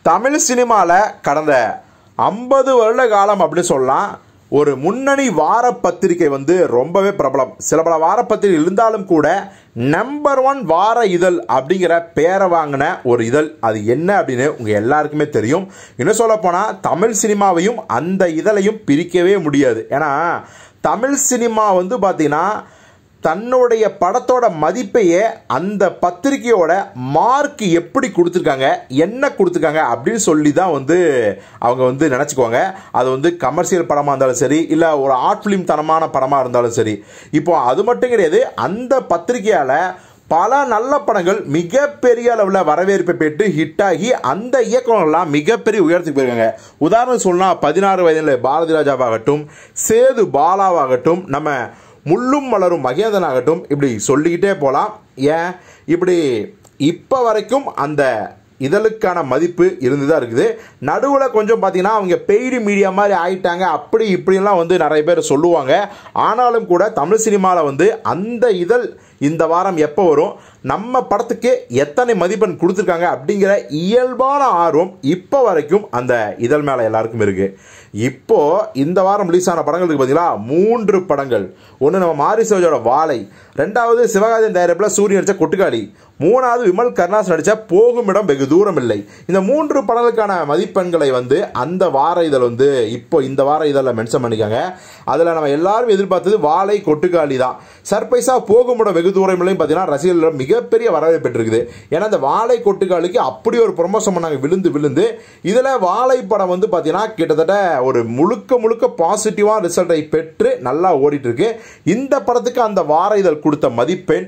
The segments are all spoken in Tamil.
தமிழ் சினிமாவில் கடந்த 50 வருட காலம் அப்படி சொல்லலாம் ஒரு முன்னணி வார பத்திரிகை வந்து ரொம்பவே பிரபலம். சில பல வார பத்திரிகை இருந்தாலும் கூட நம்பர் 1 வார இதழ் அப்படிங்கிற பேரை வாங்கின ஒரு இதழ் அது என்ன அப்படின்னு உங்கள் எல்லாருக்குமே தெரியும். இன்னும் சொல்லப்போனால் தமிழ் சினிமாவையும் அந்த இதழையும் பிரிக்கவே முடியாது. ஏன்னா தமிழ் சினிமா வந்து பார்த்தீங்கன்னா தன்னுடைய படத்தோட மதிப்பையே அந்த பத்திரிகையோட மார்க் எப்படி கொடுத்துருக்காங்க, என்ன கொடுத்துருக்காங்க அப்படின்னு சொல்லி தான் வந்து அவங்க வந்து நினச்சிக்குவாங்க. அது வந்து கமர்ஷியல் படமாக இருந்தாலும் சரி, இல்லை ஒரு ஆர்ட் ஃபிலிம் தனமான படமாக இருந்தாலும் சரி. இப்போ அது மட்டும் கிடையாது, அந்த பத்திரிகையால் பல நல்ல படங்கள் மிகப்பெரிய அளவில் வரவேற்பை பெற்று ஹிட் ஆகி அந்த இயக்குனர்கள்லாம் மிகப்பெரிய உயரத்துக்கு போயிருக்காங்க. உதாரணம் சொல்லலாம், 16 வயதில் பாரதி ராஜாவாகட்டும், சேது பாலாவாகட்டும், நம்ம முள்ளும் மலரும் மகேந்திரன் ஆகட்டும், இப்படி சொல்லிக்கிட்டே போகலாம். ஏன் இப்படி இப்போ வரைக்கும் அந்த இதழுக்கான மதிப்பு இருந்து தான் இருக்குது. நடுவில் கொஞ்சம் பார்த்தீங்கன்னா அவங்க பெய்டு மீடியா மாதிரி ஆகிட்டாங்க, அப்படி இப்படிலாம் வந்து நிறைய பேர் சொல்லுவாங்க. ஆனாலும் கூட தமிழ் சினிமாவில் வந்து அந்த இதழ் இந்த வாரம் எப்போ வரும், நம்ம படத்துக்கு எத்தனை மதிப்பெண் கொடுத்துருக்காங்க அப்படிங்கிற இயல்பான ஆர்வம் இப்போ வரைக்கும் அந்த இதழ் மேலே எல்லாருக்கும் இருக்குது. இப்போது இந்த வாரம் ரிலீஸ் ஆன படங்களுக்கு பார்த்தீங்கன்னா 3 படங்கள். ஒன்று நம்ம மாரிசோஜோட வாழை, 2வது சிவகார்த்திகேயன் தயாரிப்பில் சூரிய நடித்த கொட்டுக்காளி, 3வது விமல் கருணாஸ் நடித்த போகும் இடம் வெகு தூரம் இல்லை. இந்த 3 படங்களுக்கான மதிப்பெண்களை வந்து அந்த வார இதழ் வந்து இப்போ இந்த வார இதழில் மென்ஷன் பண்ணிக்காங்க. அதில் நம்ம எல்லாரும் எதிர்பார்த்தது வாழை கொட்டுக்காளி தான். சர்ப்ரைஸாக போகும் இடம் வெகு தூரம் இல்லைன்னு பார்த்தீங்கன்னா ரசிகர்கள் மிகப்பெரிய வரவேற்பு பெற்றிருக்குது. ஏன்னா இந்த வாழை கொட்டுக்காளிக்கு அப்படி ஒரு ப்ரொமோஷன் பண்ணாங்க விழுந்து. இதில் வாழை படம் வந்து பார்த்தீங்கன்னா கிட்டத்தட்ட ஒரு முழுக்க பாசிட்டிவான ரிசல்ட்டை பெற்று நல்லா ஓடிட்டு இருக்கு. இந்த படத்துக்கு அந்த வார இதழ் கொடுத்த மதிப்பெண்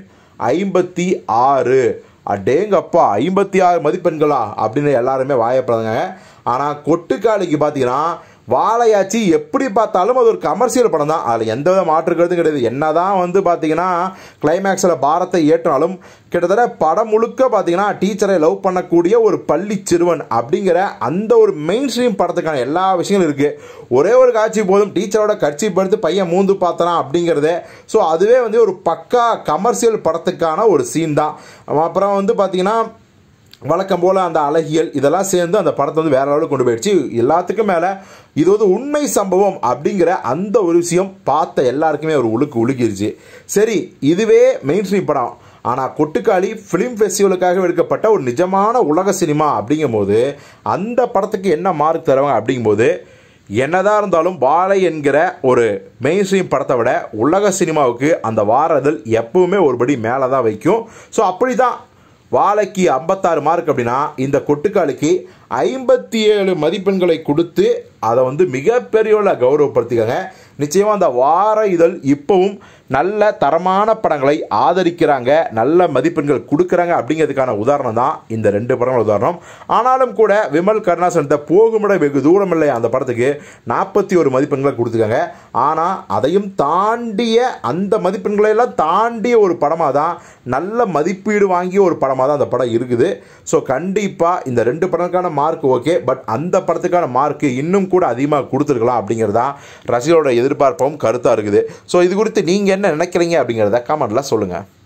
56. அடேங்கப்பா, 56 மதிப்பெண்களா அப்படின்னு எல்லாருமே வாயப்படுறாங்க. ஆனால் கொட்டுக்காளிக்கு பார்த்தீங்கன்னா வாழையாச்சி எப்படி பார்த்தாலும் அது ஒரு கமர்ஷியல் படம் தான், அதில் எந்த வித மாற்றுக்கிறதும் கிடையாது. என்னதான் வந்து பார்த்தீங்கன்னா கிளைமேக்ஸில் பாரத்தை ஏற்றாலும் கிட்டத்தட்ட படம் முழுக்க பார்த்தீங்கன்னா டீச்சரை லவ் பண்ணக்கூடிய ஒரு பள்ளி சிறுவன் அப்படிங்கிற அந்த ஒரு மெயின் ஸ்ட்ரீம் படத்துக்கான எல்லா விஷயங்களும் இருக்குது. ஒரே ஒரு காட்சி போதும், டீச்சரோட கட்சி படுத்து பையன் மூந்து பார்த்தனா அப்படிங்கிறதே. ஸோ அதுவே வந்து ஒரு பக்கா கமர்ஷியல் படத்துக்கான ஒரு சீன் தான். அப்புறம் வந்து பார்த்தீங்கன்னா வழக்கம் போல் அந்த அழகியல் இதெல்லாம் சேர்ந்து அந்த படத்தை வந்து வேற லெவலுக்கு கொண்டு போயிடுச்சு. எல்லாத்துக்கும் மேலே இது வந்து உண்மை சம்பவம் அப்படிங்கிற அந்த ஒரு விஷயம் பார்த்த எல்லாருக்குமே ஒரு உலுக்கிருச்சு. சரி, இதுவே மெயின் ஸ்ட்ரீம் படம். ஆனால் கொட்டுக்காளி ஃபிலிம் ஃபெஸ்டிவலுக்காக எடுக்கப்பட்ட ஒரு நிஜமான உலக சினிமா அப்படிங்கும்போது அந்த படத்துக்கு என்ன மார்க் தருவாங்க அப்படிங்கும்போது, என்னதான் இருந்தாலும் வாழை என்கிற ஒரு மெயின் ஸ்ட்ரீம் படத்தை விட உலக சினிமாவுக்கு அந்த வார இதழ் எப்பவுமே ஒருபடி மேலே தான் வைக்கும். ஸோ அப்படி தான் வாழைக்கு 56 மார்க் அப்படின்னா இந்த கொட்டுக்காளிக்கு 57 மதிப்பெண்களை கொடுத்து அதை வந்து மிகப்பெரிய கௌரவப்படுத்திக்காங்க. நிச்சயமாக அந்த வார இதழ் இப்போவும் நல்ல தரமான படங்களை ஆதரிக்கிறாங்க, நல்ல மதிப்பெண்கள் கொடுக்குறாங்க அப்படிங்கிறதுக்கான உதாரணம் தான் இந்த 2 படங்கள் உதாரணம். ஆனாலும் கூட விமல் கருணாஸ் நடித்த போகுமிட வெகு தூரம் இல்லை அந்த படத்துக்கு 41 மதிப்பெண்களை கொடுத்துருக்காங்க. ஆனால் அதையும் தாண்டிய அந்த மதிப்பெண்களையெல்லாம் தாண்டிய ஒரு படமாக தான், நல்ல மதிப்பீடு வாங்கிய ஒரு படமாக தான் அந்த படம் இருக்குது. ஸோ கண்டிப்பாக இந்த 2 படங்களுக்கான மார்க் ஓகே, பட் அந்த படத்துக்கான மார்க்கு இன்னும் கூட அதிகமாக கொடுத்துருக்கலாம் அப்படிங்கிறதா ரசிகர்களோட எதிர்பார்ப்பும் கருத்தாக இருக்குது. ஸோ இது குறித்து நீங்கள் என்ன நினைக்கிறீங்க அப்படிங்கிறத கமெண்ட்டில் சொல்லுங்கள்.